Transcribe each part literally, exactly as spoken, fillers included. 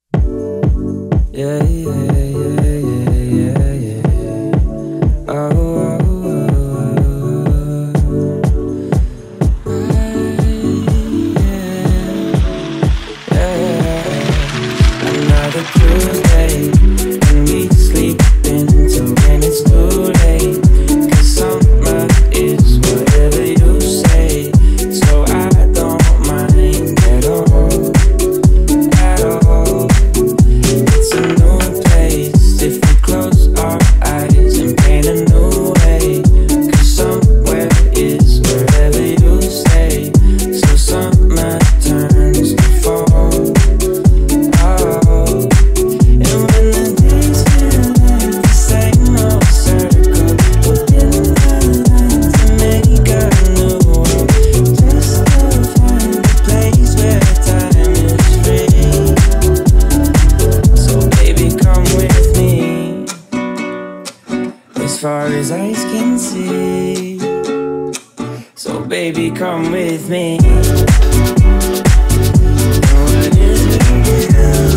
Yeah, yeah, yeah, yeah, yeah, yeah. Oh, oh, oh, oh. Yeah, yeah. Another Tuesday, and we sleep until when it's too late. 'Cause summer is whatever you say, so I don't mind at all, at all. It's a new place if we close our eyes and paint a new way. 'Cause somewhere is wherever you stay, so summer turns to fall. Oh, and when the days feel like the same old circle, we'll dim the lights and make a new one, just to find a place where time is free. So baby, come with me as far as eyes can see. So baby, come with me. What is it again?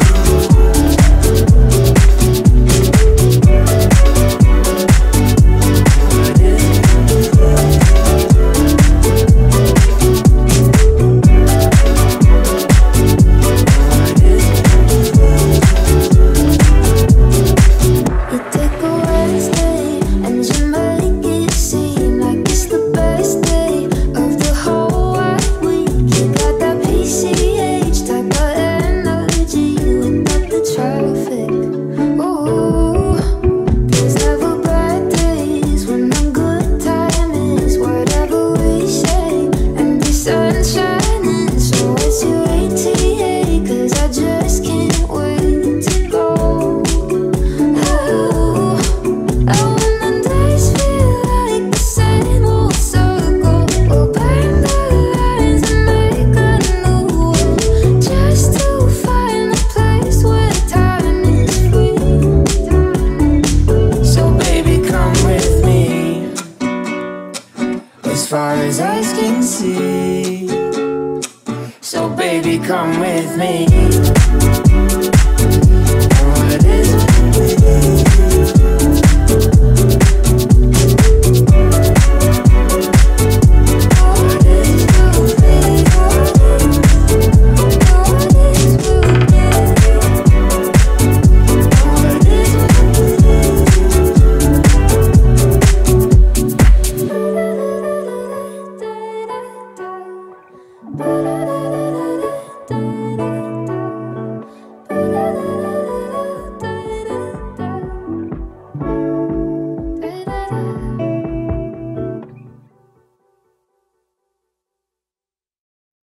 You take a Wednesday and you make it seem like it's the best day of the whole wide week. You got that P C H type of energy without the traffic. Ooh, there's never bad days when the good time is whatever we say, and the sun's shining. So what's your A T A? 'Cause I just can't wait to go. Oh, and when the days feel like the same old circle, we'll burn the lines and make a new one, just to find a place where time is free. So baby, come with me as far as eyes can see. So baby, come with me.